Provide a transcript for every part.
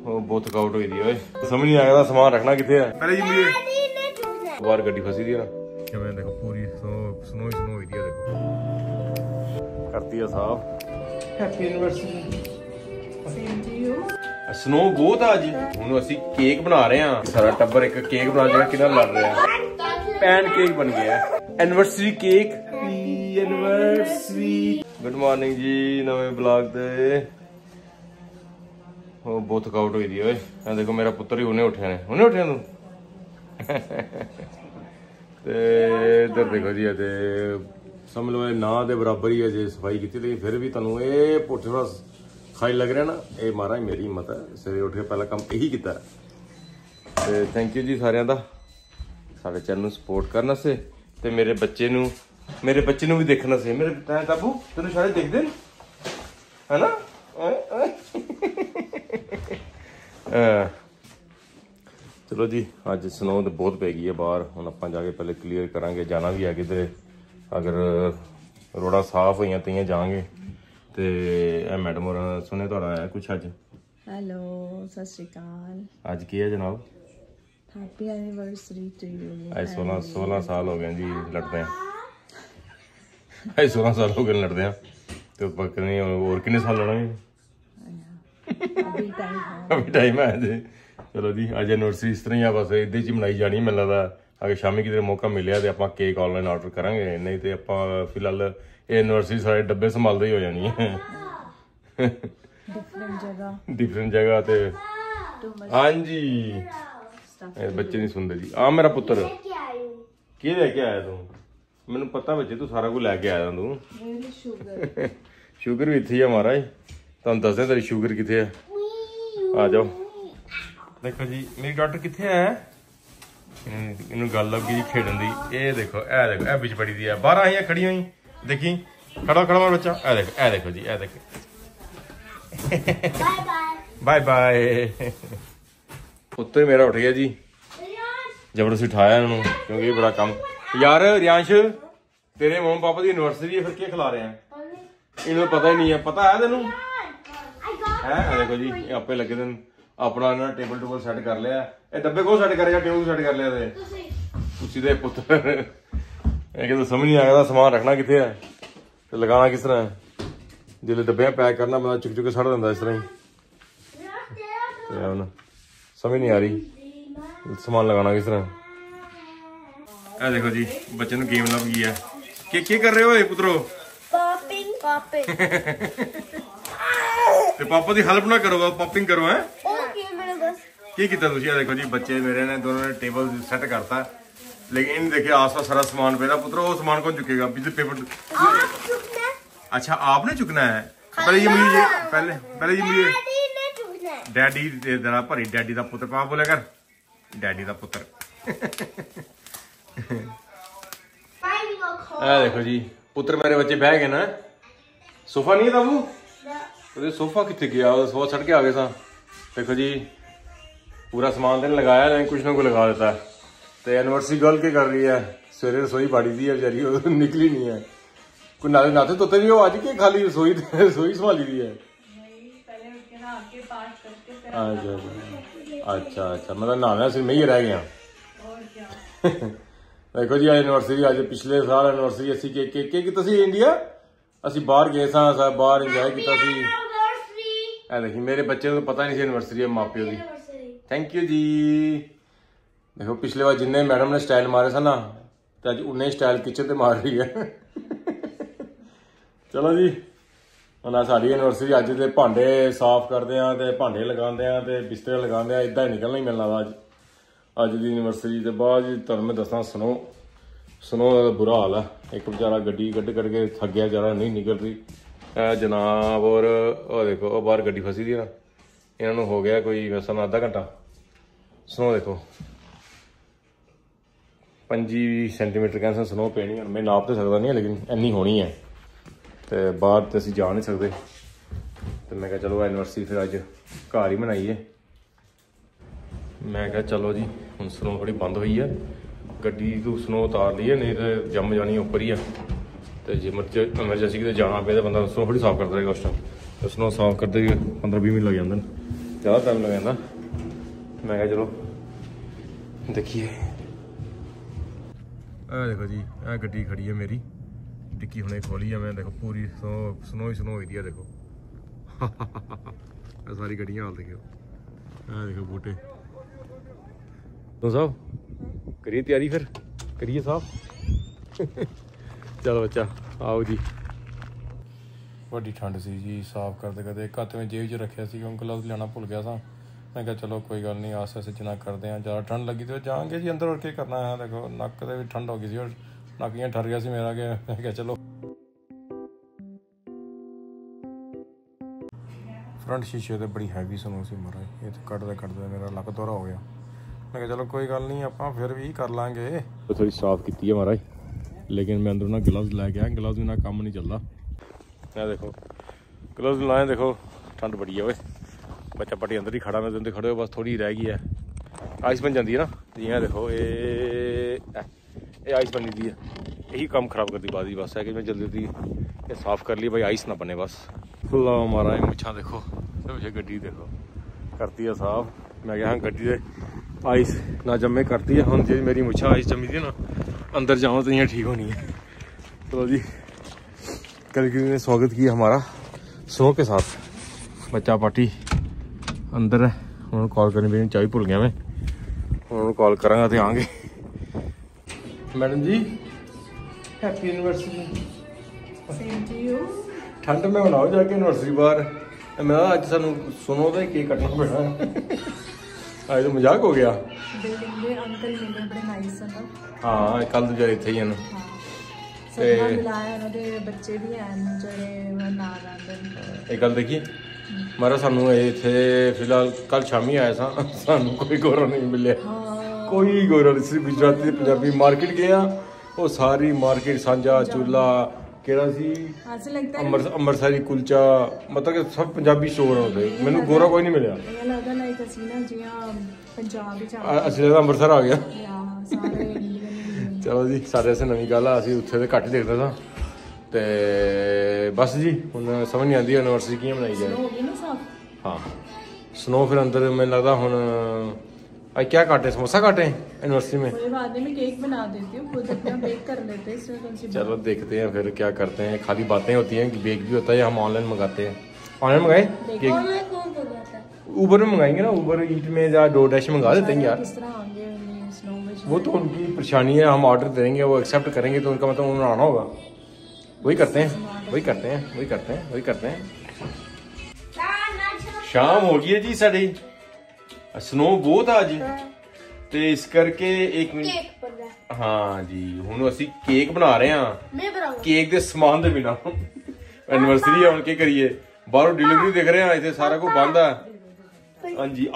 बहुत थकावट हुई थी। समझ नहीं आया सामान रखना कितने है। पहले जी मुझे बाहर गड्डी फंसी थी ना, मैं देखो पूरी स्नो ही हुई थी। देखो करती है साफ। Happy anniversary. स्नो बहुत है अज। हुण असीं केक बना रहे हैं, सारा टब्बर एक केक बना के किधर लड़ रहे हैं। पैन केक बन गया anniversary cake. Anniversary. Good morning जी, नवे ब्लॉग दे। बहुत थकावट हुई थी। देखो मेरा पुत्र ही हुणे उठिया ने। हुणे उठिया तू इधर देखो जी। अजे समझ लो ना दे बराबर ही अजे सफाई की, लेकिन फिर भी तुहानू ये पुट्ठ थोड़ा खाई लग रहा ना। ये महाराज मेरी हिम्मत है, सवेरे उठ के पहला काम यही किया। थैंक यू जी सारिਆਂ ਦਾ साडे चैनल ਨੂੰ सपोर्ट करने से ते मेरे बच्चे नू भी देखना से। मेरे ताबू तेन सारे देखते है ना। चलो जी अज स्नो तो बहुत पै गई है बाहर। हुण आपां जाके पहले क्लीयर करांगे, जाना भी है किधरे। अगर रोड़ा साफ हुई तो जाएंगे। तो मैडम और सुने तुहाडा आया कुछ अज। हेलो सत श्री अकाल। अज की है जनाब? Happy anniversary to you. 16 साल हो गए जी लड़ते हैं। 16 साल हो गए लड़ते हैं तो पक्का नहीं और कितने साल लड़ांगे। अभी टाइम है जी। चलो जी अज एनिवर्सरी इस तरह ही बस इधे च मनाई जानी। मैनूं लगदा अगर शामी किधरे मौका मिलिया तो आपां केक ऑनलाइन ऑर्डर करांगे, नहीं तो आपां फिलहाल एनिवर्सरी सारे डब्बे संभालते ही हो जानी है। डिफरेंट जगह ते। हाँ जी बच्चे नहीं सुनते जी। आ मेरा पुत्र की लेके आया तू? मैनूं पता बच्चे तू सारा कुछ लैके आया तू। शुगर भी इत्थे ही है महाराज। तुहानूं दसदे तेरी शुगर कित्थे है। आ जाओ देखो जी मेरी डॉटर कित्थे है। इन्हूं गल लग गई जी खेडन दी। ये देखो ए बिच बड़ी दी है। 12 आइयां खड़ी हुई देखी। खड़ा मार बच्चा। ए देखो जी ए देखो। Bye bye. पुत्र मेरा उठ गया जी। जबरदस्ती उठाया इन्होंने क्योंकि बड़ा कम। यार रियांश तेरे मम्मी पापा की एनिवर्सरी है फिर क्या खिला रहे हैं? इन्हें पता ही नहीं है। पता है तेन है? देखो जी आपे लगे दिन अपना इन्होंने टेबल टूबल सैट कर लिया। ये डब्बे को सैट करेगा टेबल सैट कर लिया उसी दे पुत्र। तो समझ नहीं आया सामान रखना कितने है तो लगाना किस तरह है। जिसले डब्बे पैक करना बंदा चुक चुक सड़ दिंदा इस तरह ही। समझ नहीं आ रही सामान लगाना किस तरह। ए देखो जी बच्चे ने गेम लग गई है। क्या कर रहे हो पुत्रो? ते पापा की हेल्प ना करो, पॉपिंग करो है। की कीता तुसी? देखो जी बच्चे मेरे ने दोनों ने टेबल सेट करता, लेकिन देखिए आसपास सारा सामान पे ना पुत्रो। वो सामान कौन चुकेगा? पेपर अच्छा आपने चुकना है। पहले ये मुझे पहले ये मुझे डैडी दे देना भरी। डैडी का पुत्र पापा बोले कर डैडी का पुत्र। देखो जी पुत्र मेरे बच्चे बह गए ना। सोफा नहीं है बाबू? सोफा कितने गया? सोफा सड़ के आ गए सा। देखो जी पूरा सामान तो लगाया लेकिन कुछ ना कुछ लगा देता है। तो एनिवर्सरी गर्ल क्या कर रही है? सवेरे रसोई बाड़ी दी है बेचारी, निकली नहीं है। कोई नाते तोते भी हो आज के खाली रसोई संभाली दी है। अच्छा मतलब नहाना सिर्फ मैं ही रह गया। देखो जी एनिवर्सरी अज पिछले साल एनिवर्सरी असी के इंडिया असी बाहर गए बाहर इंजॉय किया। देखिए मेरे बच्चे को पता नहीं सी एनिवर्सरी है माँ प्यो की। थैंक यू जी। देखो पिछले बार जिन्ने मैडम ने स्टाइल मारे सन ना तो अज उन्ने स्टाइल किचन से मार रही है। चलो जी हम साड़ी एनिवर्सरी अज के भांडे साफ करते हैं तो भांडे लगाते हैं तो बिस्तरे लगाते हैं। इदा ही निकलना ही मिलना अज की एनिवर्सरी के बाद जी। तुम मैं दसा स्नो का बुरा हाल है। एक बेचारा गड्डी कट करके थक गया बेचारा, नहीं निकल रही जनाब। और देखो बाहर गड्डी फसी थी ना, इन्होंने हो गया कोई वैसा आधा घंटा। स्नो देखो 25 सेंटीमीटर कैंसर स्नो पैनी। मैं नाप तो सकता नहीं है लेकिन इन्नी होनी है। तो बाहर तो असीं जा नहीं सकते। तो मैं चलो एनिवर्सरी फिर अज घर ही मनाइए। मैं चलो जी हम स्नो थोड़ी बंद हुई है। गड्डी तो स्नो उतार ली है, नहीं तो जम जानी उपर ही है। तो जे एमरजेंसी कितने जाना पे तो बंदा स्नो थोड़ी साफ करता रहेगा उस टाइम। तो स्नो साफ करते 15-20 मिनट लग जाते हैं। ज़्यादा टाइम लगा ना, मैं कहा चलो देखिए। देखो जी, गड्डी खड़ी है मेरी, डिक्की हुणे खोली है मैं, देखो पूरी स्नो ही स्नो हुई दी है देखो। सारी गड्डियां हाल देखो, देखो बूटे। तो साहब करिए तैयारी, फिर करिए साहब। चलो बच्चा आओ जी। बड़ी ठंड सी जी, साफ करते करते एक हत्थ में जेब च रखिया सी क्योंकि ग्लव्स लेना भुल गया था। मैं कहा चलो कोई गल नहीं, आस्ते आस्ते जिन्ना करते हैं। ज़्यादा ठंड लगी तो जाएंगे जी अंदर, और क्या करना है। देखो नक से भी ठंड हो गई सी और नक इयां ठर गया सी मेरा कि मैं क्या चलो। फ्रंट शीशे तो बड़ी हैवी स्नो सी महाराज, ये तो कटते मेरा लक दौरा हो गया। मैं कहा चलो कोई गल नहीं, आप फिर भी कर लाँगे। तो थोड़ी साफ की है महाराज, लेकिन मैं अंदरों ना ग्लव्स लैके आया, ग्लव्स बिना काम नहीं चलता। मैं देखो ग्लव्स लाए, देखो ठंड बड़ी है। बच्चा पट्टी अंदर ही खड़ा, मैं अंदर खड़े हो बस थोड़ी रह गई है। आइस बन जाती है ना जी, देखो ये आइस बनी दी है, यही काम खराब कर दी बात ही। बस है कि मैं जल्दी जल्दी ये साफ़ कर ली भाई, आइस ना बने बस। खुला हमारा मुछा देखो, पीछे गड्डी देखो करती है साफ। मैं क्या गड्डी से आइस ना जमे करती है। हम जी मेरी मुछा आइस जमी थी ना, अंदर जाओ तो यहाँ ठीक होनी है। चलो जी, कल की ने स्वागत किया हमारा स्नो के साथ। बच्चा पार्टी अंदर है, उन्होंने कॉल करनी मेरी चाबी भुल गया मैं, उन्होंने कॉल करांगा तो आएंगे। मैडम जी happy anniversary. Same to you. ठंड में मनाओ जाके एनिवर्सरी बाहर। मैं अज सानू सुनो तो केक कटना पैना। आज तो मजाक हो गया। बिल्डिंग ਦੇ ਅੰਕਲ ਮਿਲੇ ਬੜੇ ਨਾਈਸ ਹਨ। ਹਾਂ ਕੱਲ ਤੋਂ ਜਿਹੜੇ ਇੱਥੇ ਹੀ ਹਨ। ਤੇ ਮਿਲਾਇਆ ਉਹਨਾਂ ਦੇ ਬੱਚੇ ਵੀ ਹਨ ਜਿਹੜੇ ਨਾਲ ਆਉਂਦੇ ਨੇ। ਇਹ ਗੱਲ ਦੇਖੀ ਮਾਰਾ ਸਾਨੂੰ ਇੱਥੇ ਫਿਲਹਾਲ ਕੱਲ ਸ਼ਾਮੀ ਆਇਆ ਸਾਂ, ਸਾਨੂੰ ਕੋਈ ਗੋਰਾ ਨਹੀਂ ਮਿਲਿਆ। ਕੋਈ ਗੋਰਾ ਨਹੀਂ ਸੀ। ਗੁਜਰਾਤੀ ਪੰਜਾਬੀ ਮਾਰਕੀਟ ਗਏ ਆ, ਉਹ ਸਾਰੀ ਮਾਰਕੀਟ ਸਾਂਝਾ ਚੁੱਲਾ ਕਿਹੜਾ ਸੀ, ਅੰਮ੍ਰਿਤਸਰੀ ਕੁਲਚਾ, ਮਤਲਬ ਕਿ ਸਭ ਪੰਜਾਬੀ ਸਟੋਰ ਹੁੰਦੇ। ਮੈਨੂੰ ਗੋਰਾ ਕੋਈ ਨਹੀਂ ਮਿਲਿਆ। ਇਹ ਲੱਗਦਾ ਲਾਈਕ ਅਸੀਂ ਨਾ ਜਿਵੇਂ ਪੰਜਾਬ ਵਿੱਚ ਅਸੀਂ ਤਾਂ ਅੰਮ੍ਰਿਤਸਰ ਆ ਗਿਆ। ਚਲੋ ਜੀ, ਸਾਡੇ ਵਾਸਤੇ ਨਵੀਂ ਗੱਲ ਆ, ਅਸੀਂ ਉੱਥੇ ਤੇ ਘੱਟ ਹੀ ਦੇਖਦੇ ਸਾਂ। ਤੇ ਬਸ ਜੀ ਹੁਣ ਸਮਝ ਨਹੀਂ ਆਉਂਦੀ ਯੂਨੀਵਰਸਿਟੀ ਕਿਵੇਂ ਬਣਾਈ ਜਾਏ। ਹਾਂ स्नो फिर अंदर मैंने लगता हूँ आज क्या काटे, समोसा काटे एनिवर्सरी में। कोई बात नहीं, मैं केक बना देती हूँ, खुद अपना बेक कर लेते हैं, इसमें कौन सी बात। चलो देखते हैं फिर क्या करते हैं। खाली बातें होती हैं, बेक भी होता है। हम ऑनलाइन मंगाते हैं। ऑनलाइन मंगाए केक, ऊबर में मंगाएंगे ना, ऊबर ईट में या डोरडैश मंगा देते हैं यार। किस तरह आएंगे स्नो में, वो तो उनकी परेशानी है, हम ऑर्डर देंगे, वो एक्सेप्ट करेंगे तो उनका मतलब उन्होंने आना होगा। वही करते हैं, वही करते हैं, वही करते हैं, वही करते हैं। शाम हो गई है जी साड़ी, स्नो बहुत आज ते इस करके एक मिनट। हाँ जी, हुण असी केक बना रहे हैं, केक दे समान दे बिना। एनिवर्सरी है, हुण की करिए, बाहरों डिलीवरी देख रहे हैं, इत्थे सारा कुछ बंद है। हाँ जी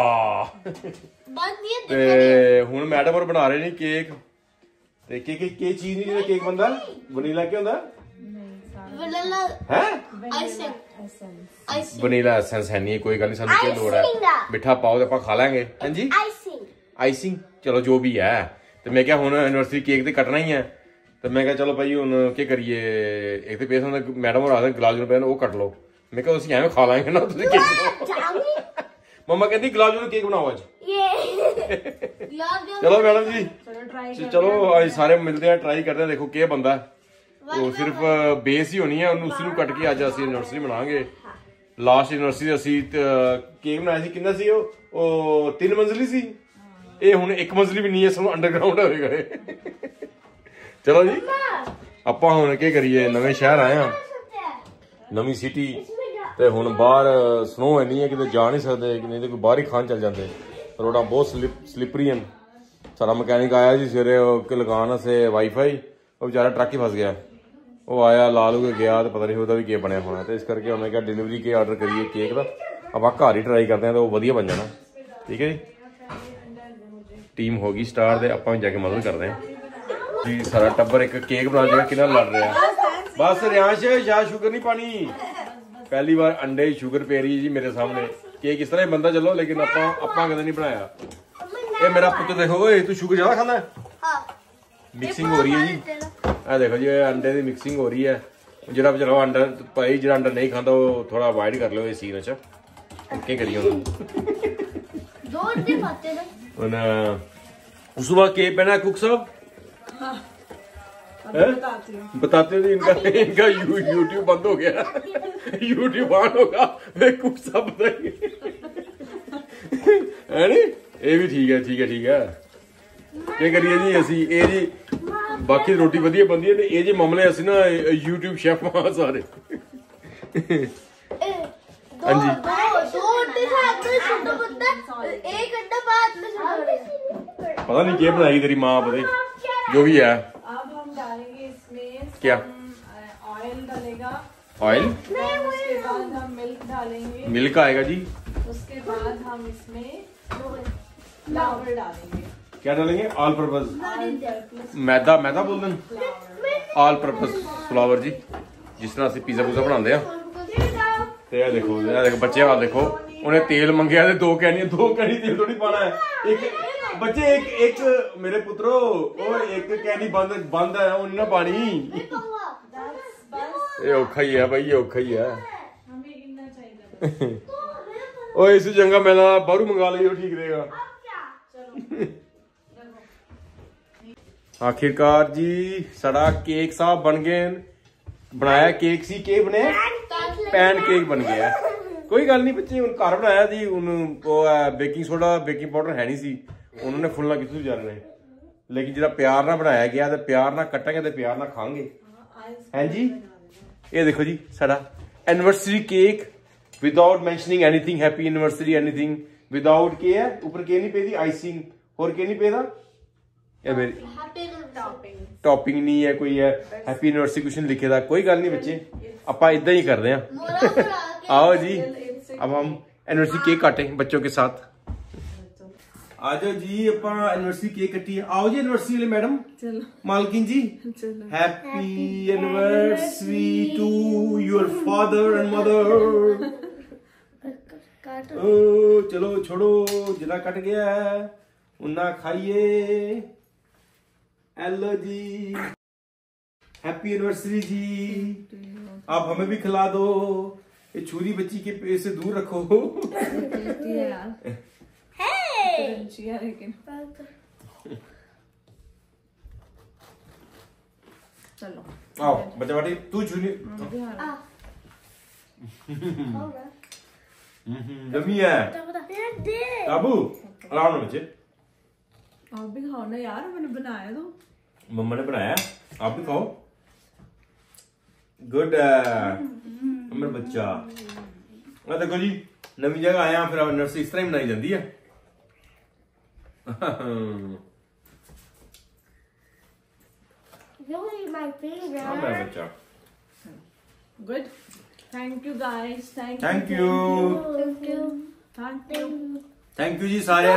ते हुण मैडम और बना रहे ने केक। ते के चीज नहीं जेह्ड़ा केक बनदा, वनीला क्या होंदा है? वनीला एसेंस है नहीं, कोई गल नहीं, सानू क्या लोड़ है, मिठा पाओ तो खा लेंगे। हाँ जी आइसिंग, चलो जो भी है। तो मैं क्या हुण एनिवर्सरी केक तो कटना ही है, तो मैं क्या चलो भाई हुण क्या करिए, एक तो पेस मैडम और आखदे गुलाब जामुन पे वो कट लो। मैं क्या तुसीं एवें खा लेंगे ना, तुसीं केक मम्मा कहती गुलाब जामुन केक बनाओ आज। चलो मैडम जी, चलो आज सारे मिलते हैं, ट्राई करते हैं, देखो क्या बनता है। तो सिर्फ बेस ही होनी है, उसी कट के अज असीं एनिवर्सरी मनावांगे। लास्ट एनिवर्सरी असीं केक बनाया सी, कितना सी वो 3 मंजिली सी, ये हुण 1 मंजिली भी नहीं है, सब अंडरग्राउंड होएगा। चलो जी, आपां हुण क्या करिए, नवें शहर आए हैं, नवीं सिटी, ते हुण बाहर स्नो इन्नी है कि जा नहीं सकते, नहीं तो कोई बाहर ही खान चल जाते। रोडां बहुत स्लिपरी हैं। सारा मकैनिक आया जी सवेरे लगान से वाईफाई, वो बेचारा ट्रक ही फस गया। वो आया ला लू के गया, तो पता नहीं उसका भी क्या बनया होना। तो इस करके हमने क्या डिलीवरी के ऑर्डर करिए केक का, अब आप घर ही ट्राई करते हैं तो वो वधिया बन जाना। ठीक है जी, टीम होगी स्टार्ट, तो आप जाके मदद करते हैं जी। सारा टब्बर एक केक बना देगा, कितना लड़ रहा है। बस रियांश या शुगर नहीं पानी, पहली बार अंडे शुगर पे रही है जी मेरे सामने। केक इस तरह ही बनता चलो, लेकिन आपा कदे नहीं बनाया। ये मेरा पुत्र देखो, तू शुगर ज्यादा खाना है। मिक्सिंग हो रही है जी, आ देखो जी अंडे की मिक्सिंग हो रही है। जो अंडा भाई, जो अंडा नहीं खाता वो थोड़ा अवॉइड कर लो इस सीन च। के करिए उन उस बाद के पहना कुक साहब बताते हो इनका यूट्यूब बंद हो गया यूट्यूब ऑन होगा कुक साहब बताएंगे है नी ये भी ठीक है ठीक है ठीक है क्या करिए जी असी ये जी बाकी रोटी वधिया बनती है ये जे मामले असी ना यूट्यूब शेफ वहां सारे हाँ जी पता नहीं क्या बनाएगी तेरी माँ पता जो भी है। अब हम डालेंगे इसमें क्या ऑयल डालेगा ऑयल उसके बाद हम मिल्क डालेंगे मिल्क आएगा जी उसके बाद हम इसमें फ्लावर डालेंगे क्या डालेंगे ऑल पर्पज मैदा मैदा बोल दें ऑल पर्पज फ्लावर जी जिस तरह असं पिज्जा पुज्जा बनाते हैं ते देखो बच्चे हाल देखो उन्हें तेल मंगया ते दो कैनी तेल थोड़ी पाना है एक बच्चे एक मेरे पुत्रो और एक कैनी बंद है उन्हें ना पानी ये औखा ही है भाई ये औखा ही है हमें इतना चाहिए ओए इस जंगा मैं बाहरों मंगा लियो ठीक रहेगा। आखिरकार जी साड़ा केक साहब बन गए बनाया केक सी के बने पैन केक बन गया कोई गल नहीं बच्चे घर बनाया जी बेकिंग सोडा बेकिंग पाउडर है नहीं सी उन्होंने फुलना कितों जा रहे लेकिन जो प्यार ना बनाया गया तो प्यार ना कटांगे तो प्यार ना खाएंगे है जी। ये देखो जी साड़ा anniversary cake without mentioning anything happy anniversary anything without के है ऊपर के नहीं पेदी आइसिंग और के नहीं पेदा ये मेरी टॉपिंग नहीं है कोई है हैप्पी एनिवर्सरी कुछ नहीं लिखे था कोई गल नहीं बच्चे आप इदा ही कर रहे हैं आओ जी अब हम एनिवर्सरी केक काटे बच्चों के साथ आ जाओ जी अपा एनिवर्सरी केक कटी आओ जी एनिवर्सरी वाले मैडम मालकिन जी happy anniversary to your father and mother ओ चलो छोड़ो जिला कट गया है उन्ना खाइए हेलो जी हैप्पी एनिवर्सरी जी आप हमें भी खिला दो ये छुरी बच्ची के पेट से दूर रखो लेकिन चलो आओ बच्चा बाटी तू छुरी जमी है बाबू अलाउ ना बच्चे आप भी खाओ ना यार मैंने बनाया तो मम्मा ने बनाया आप भी खाओ गुड मेरा बच्चा देखो जी नवी जगह आया फिर एनिवर्सरी इस तरह ही मनाई जाती है मेरा बच्चा good thank you guys thank you जी सारे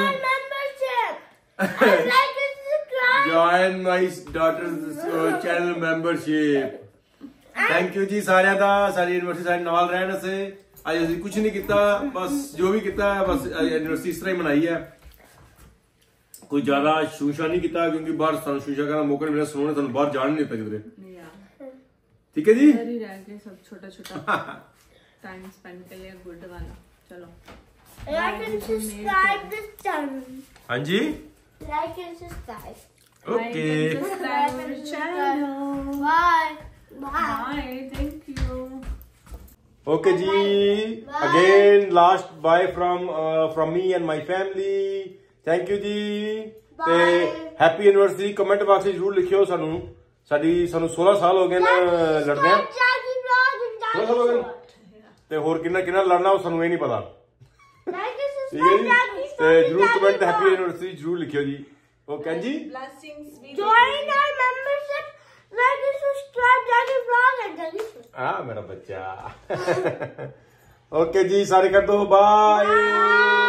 join my daughter's channel membership thank you जी सारे दा सारी यूनिवर्सिटी सारे नाल रहने से आज ਅਸੀਂ कुछ नहीं किया बस जो भी किया है बस यूनिवर्सिटी इस तरह ही मनाई है कोई ज्यादा शूशा नहीं किया क्योंकि बाहर शूशा करना मौका नहीं मिला सुनने थानू बाहर जान नहीं देता किधरे ठीक है जी सब छोटा छोटा टाइम स्पेंड के लिए गुड वाला चलो like and subscribe this channel हाँ जी like and subscribe okay subscribe our channel bye bye thank you ओके जी again last bye from me and my family thank you जी ते हैप्पी एनिवर्सरी कमेंट बॉक्स में जरूर लिखियो सानू 16 साल हो गए ना लड़दे हैं 16 साल हो गए ते होर किन्ना लड़ना वो सानू ये नहीं पता ठीक है जी ते जरूर कमेंट हैप्पी एनिवर्सरी जरूर लिखियो जी ओके जी join our membership like and subscribe Jackie Vlog and Jackie हाँ मेरा बच्चा ओके जी सारे कर दो बाय